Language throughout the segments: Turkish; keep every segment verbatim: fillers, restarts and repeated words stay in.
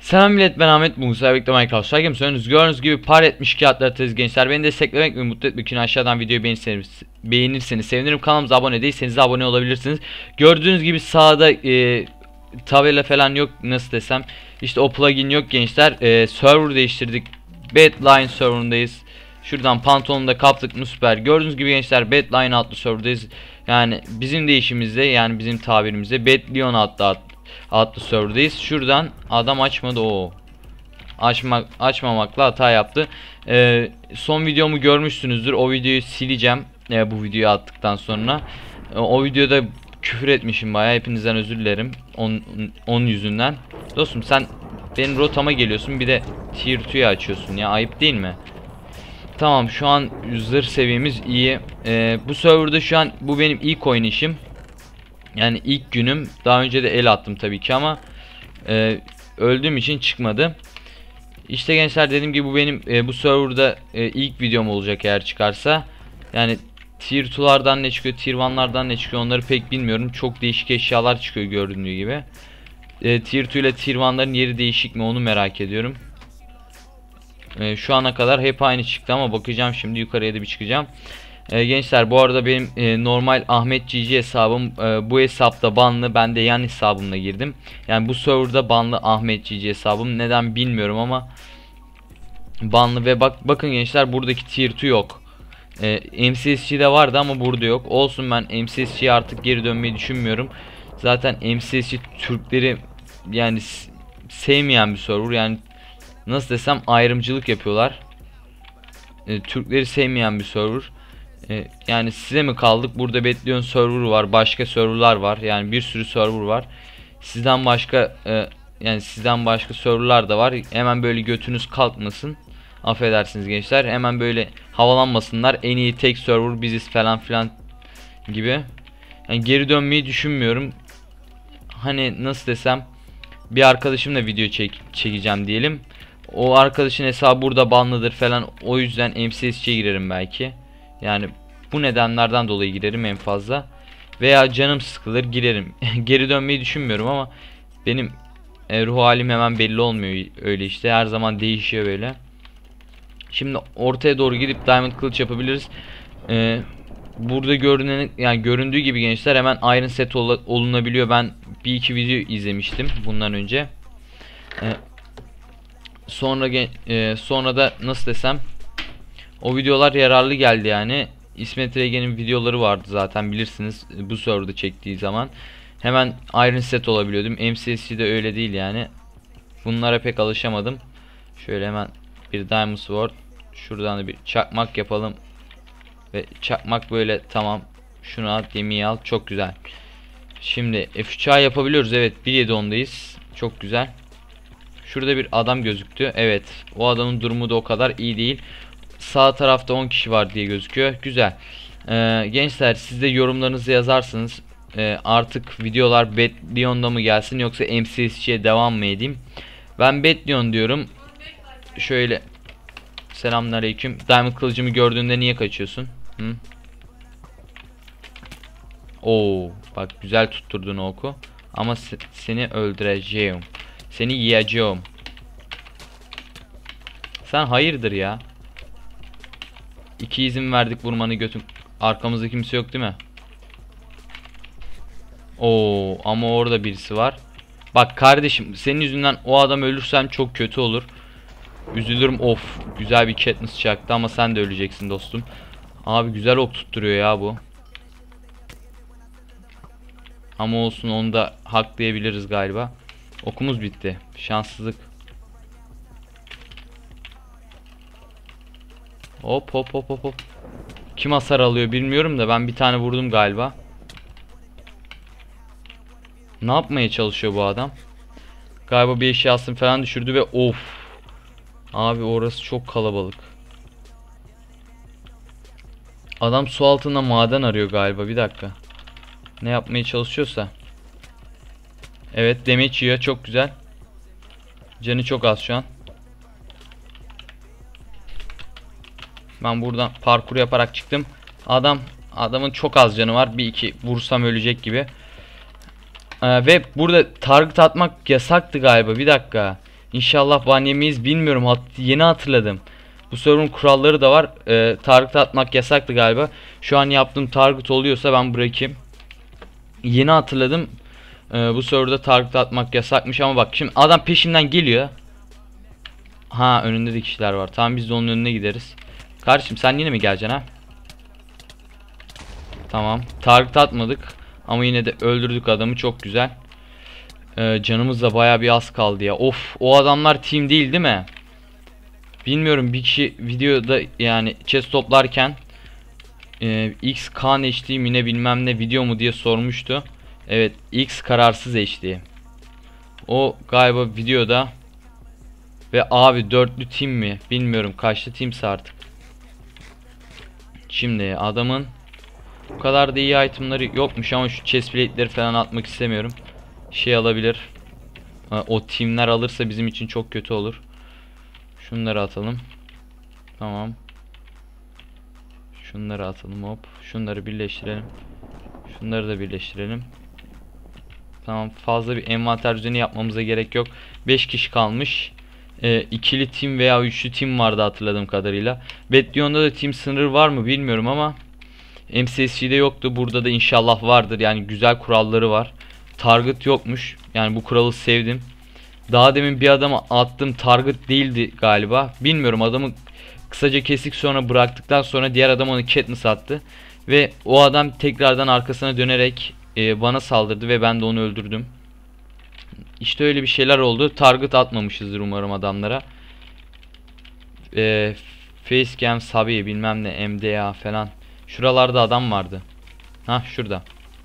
Selam millet, ben Ahmet. Bugün sizlerle birlikte Minecraft Strike Games. Gördüğünüz gibi par etmiş kağıtlar atıyoruz gençler. Beni desteklemek ve mutlu etmek için aşağıdan videoyu beğenirseniz, beğenirseniz sevinirim. Kanalımıza abone değilseniz de abone olabilirsiniz. Gördüğünüz gibi sağda e, tabela falan yok, nasıl desem. İşte o plugin yok gençler. E, server değiştirdik. Badline serverındayız. Şuradan pantolonu da kaptık mı süper. Gördüğünüz gibi gençler Badline adlı serverdayız. Yani bizim değişimizde, yani bizim tabirimizde Badlion adlı adlı adlı serverdayız. Şuradan adam açmadı o. Açmak açmamakla hata yaptı. Ee, son videomu görmüşsünüzdür. O videoyu sileceğim. Ee, bu videoyu attıktan sonra. Ee, o videoda küfür etmişim bayağı. Hepinizden özür dilerim. Onun yüzünden. Dostum sen benim rotama geliyorsun. Bir de tier iki'yi açıyorsun ya. Ayıp değil mi? Tamam, şu an zırh seviyemiz iyi. Ee, bu serverda şu an bu benim ilk oynayışım. Yani ilk günüm. Daha önce de el attım tabii ki ama e, öldüğüm için çıkmadı. İşte gençler, dediğim gibi bu benim e, bu serverda e, ilk videom olacak eğer çıkarsa. Yani tier iki'lardan ne çıkıyor, tier bir'lardan ne çıkıyor onları pek bilmiyorum. Çok değişik eşyalar çıkıyor gördüğünüz gibi. E, tier iki ile tier bir'ların yeri değişik mi onu merak ediyorum. E, şu ana kadar hep aynı çıktı ama bakacağım, şimdi yukarıya da bir çıkacağım. Ee, gençler, bu arada benim e, normal Ahmet G G hesabım e, bu hesapta banlı, ben de yan hesabımla girdim. Yani bu serverda banlı Ahmet G G hesabım, neden bilmiyorum ama banlı. Ve bak bakın gençler, buradaki tier iki yok. e, M C S G'de vardı ama burada yok. Olsun, ben M C S G'ye artık geri dönmeyi düşünmüyorum. Zaten M C S G Türkleri yani sevmeyen bir server, yani nasıl desem ayrımcılık yapıyorlar. e, Türkleri sevmeyen bir server. Ee, yani size mi kaldık? Burada Badlion server var, başka serverlar var, yani bir sürü server var. Sizden başka e, yani sizden başka serverlar da var. Hemen böyle götünüz kalkmasın, affedersiniz gençler, hemen böyle havalanmasınlar. En iyi tek server biziz falan filan gibi. Yani geri dönmeyi düşünmüyorum. Hani nasıl desem, bir arkadaşımla video çek çekeceğim diyelim. O arkadaşın hesabı burada banlıdır falan, o yüzden M C S G'ye girerim belki. Yani bu nedenlerden dolayı girerim en fazla. Veya canım sıkılır girerim. Geri dönmeyi düşünmüyorum ama benim e, ruh halim hemen belli olmuyor öyle işte. Her zaman değişiyor böyle. Şimdi ortaya doğru gidip diamond kılıç yapabiliriz. Ee, burada görünen, yani göründüğü gibi gençler, hemen iron set ol olunabiliyor. Ben bir iki video izlemiştim bundan önce. Ee, sonra e, sonra da nasıl desem, o videolar yararlı geldi yani. İsmet Regen'in videoları vardı zaten, bilirsiniz, bu serverda çektiği zaman. Hemen iron set olabiliyordum. M C S G'de öyle değil yani. Bunlara pek alışamadım. Şöyle hemen bir diamond sword. Şuradan da bir çakmak yapalım. Ve çakmak böyle, tamam. Şunu al, gemiyi al. Çok güzel. Şimdi F üç A yapabiliyoruz. Evet, bir nokta yedi ondayız. Çok güzel. Şurada bir adam gözüktü. Evet, o adamın durumu da o kadar iyi değil. Sağ tarafta on kişi var diye gözüküyor. Güzel. Ee, gençler, siz de yorumlarınızı yazarsınız. Ee, artık videolar Badlion'da mı gelsin yoksa M C S G'ye devam mı edeyim? Ben Badlion diyorum. Şöyle, selamünaleyküm. Diamond kılıcımı gördüğünde niye kaçıyorsun? Hı? Oo, bak güzel tutturdun oku. Ama se seni öldüreceğim. Seni yiyeceğim. Sen hayırdır ya? İki izin verdik vurmanı götüm. Arkamızda kimse yok değil mi? Oo, ama orada birisi var. Bak kardeşim, senin yüzünden o adam ölürsem çok kötü olur. Üzülürüm. Of, güzel bir Katniss çaktı ama sen de öleceksin dostum. Abi güzel ok tutturuyor ya bu. Ama olsun, onu da haklayabiliriz galiba. Okumuz bitti. Şanssızlık. Hop hop hop hop hop. Kim hasar alıyor bilmiyorum da ben bir tane vurdum galiba. Ne yapmaya çalışıyor bu adam? Galiba bir eşyasını falan düşürdü ve of. Abi orası çok kalabalık. Adam su altında maden arıyor galiba, bir dakika. Ne yapmaya çalışıyorsa. Evet, demeç yiyor, çok güzel. Canı çok az şu an. Ben buradan parkur yaparak çıktım. Adam adamın çok az canı var. Bir iki vursam ölecek gibi. Ee, ve burada target atmak yasaktı galiba. Bir dakika. İnşallah ban yemeyiz, bilmiyorum, hat yeni hatırladım. Bu server'ın kuralları da var. Ee, target atmak yasaktı galiba. Şu an yaptığım target oluyorsa ben bırakayım. Yeni hatırladım. Ee, bu serverda target atmak yasakmış ama bak şimdi adam peşimden geliyor. Ha, önünde de kişiler var. Tamam, biz de onun önüne gideriz. Kardeşim sen yine mi geleceksin ha? Tamam. Target atmadık ama yine de öldürdük adamı, çok güzel. Ee, canımız da baya bir az kaldı ya. Of, o adamlar team değil değil mi? Bilmiyorum, bir kişi videoda yani chest toplarken e, X kan H D mi ne bilmem ne video mu diye sormuştu. Evet, X kararsız H D. O galiba videoda. Ve abi dörtlü team mi? Bilmiyorum kaçlı teamse artık. Şimdi adamın bu kadar da iyi itemları yokmuş ama şu chest plate'leri falan atmak istemiyorum. Şey alabilir. O teamler alırsa bizim için çok kötü olur. Şunları atalım. Tamam. Şunları atalım, hop. Şunları birleştirelim. Şunları da birleştirelim. Tamam, fazla bir envanter düzeni yapmamıza gerek yok. beş kişi kalmış. E, ikili team veya üçlü team vardı hatırladığım kadarıyla. Betlion'da da team sınırı var mı bilmiyorum ama M C S G'de yoktu. Burada da inşallah vardır. Yani güzel kuralları var. Target yokmuş. Yani bu kuralı sevdim. Daha demin bir adama attım, target değildi galiba. Bilmiyorum, adamı kısaca kesik sonra bıraktıktan sonra diğer adam onu Katniss attı. Ve o adam tekrardan arkasına dönerek e, bana saldırdı ve ben de onu öldürdüm. İşte öyle bir şeyler oldu. Target atmamışızdır umarım adamlara. E, Facecam, Sabi bilmem ne, M D A falan. Şuralarda adam vardı. Ha, şurada.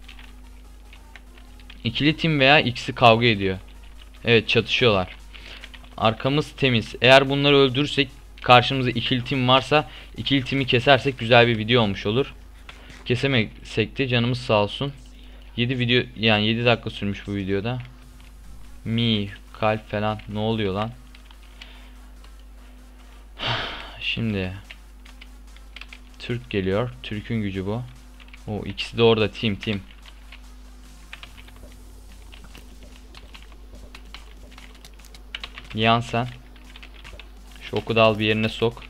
İkili team veya ikisi kavga ediyor. Evet, çatışıyorlar. Arkamız temiz. Eğer bunları öldürürsek, karşımızda ikili team varsa ikili team'i kesersek güzel bir video olmuş olur. Kesemezsek de canımız sağ olsun. yedi video, yani yedi dakika sürmüş bu videoda. Mi, kalp falan, ne oluyor lan? Şimdi Türk geliyor. Türk'ün gücü bu. O ikisi de orada, team team. Yan sen. Şu oku da al bir yerine sok.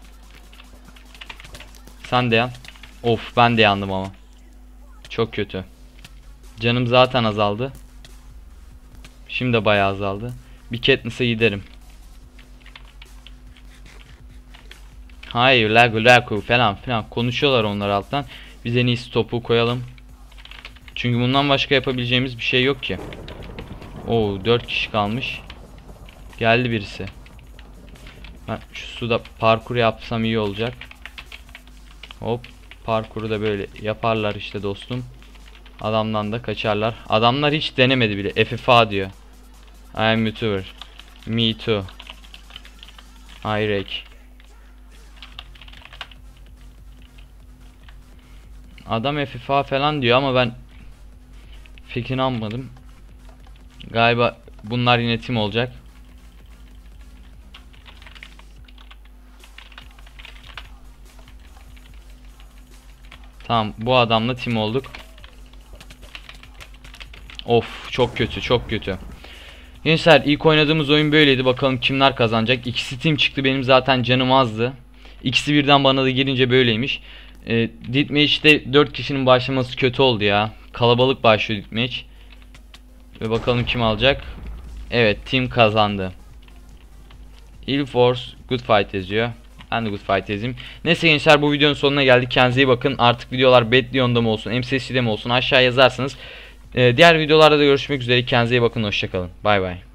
Sen de yan. Of, ben de yandım ama. Çok kötü. Canım zaten azaldı. Şimdi de bayağı azaldı. Bir Katniss'e giderim. Hayır, lagu lagu falan filan konuşuyorlar onlar alttan. Biz en iyisi topu koyalım. Çünkü bundan başka yapabileceğimiz bir şey yok ki. Oo, dört kişi kalmış. Geldi birisi. Ben şu suda parkur yapsam iyi olacak. Hop, parkuru da böyle yaparlar işte dostum. Adamdan da kaçarlar. Adamlar hiç denemedi bile. F F A diyor. I am YouTuber. Me too. Irek. Adam F F A falan diyor ama ben fikrini almadım. Galiba bunlar yine team olacak. Tamam, bu adamla team olduk. Of, çok kötü, çok kötü. Gençler, ilk oynadığımız oyun böyleydi. Bakalım kimler kazanacak. İkisi team çıktı, benim zaten canım azdı. İkisi birden bana da girince böyleymiş. E, Deathmatch'te dört kişinin başlaması kötü oldu ya. Kalabalık başlıyor Deathmatch. Ve bakalım kim alacak. Evet, team kazandı. Ill Force Good Fight yazıyor. Ben de Good Fight yazayım. Neyse gençler, bu videonun sonuna geldik. Kendinize iyi bakın. Artık videolar Betlion'da mı olsun, M C S G'de mi olsun aşağı yazarsanız. Ee, diğer videolarda da görüşmek üzere. Kendinize iyi bakın. Hoşçakalın. Bay bay.